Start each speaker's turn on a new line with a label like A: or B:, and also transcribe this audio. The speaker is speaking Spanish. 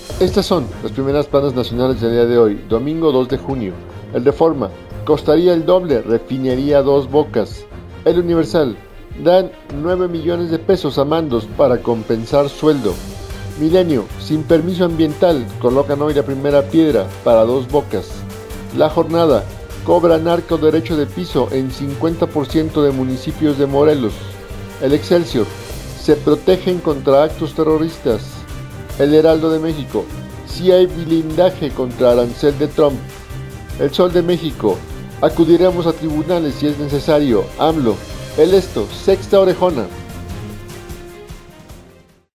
A: Estas son las primeras planas nacionales del día de hoy, domingo 2 de junio. El Reforma, costaría el doble, refinería Dos Bocas. El Universal, dan 9 millones de pesos a mandos para compensar sueldo. Milenio, sin permiso ambiental, colocan hoy la primera piedra para Dos Bocas. La Jornada, cobra narco derecho de piso en 50% de municipios de Morelos. El Excelsior, se protegen contra actos terroristas. El Heraldo de México, si hay blindaje contra arancel de Trump. El Sol de México, acudiremos a tribunales si es necesario. AMLO, el esto, sexta orejona.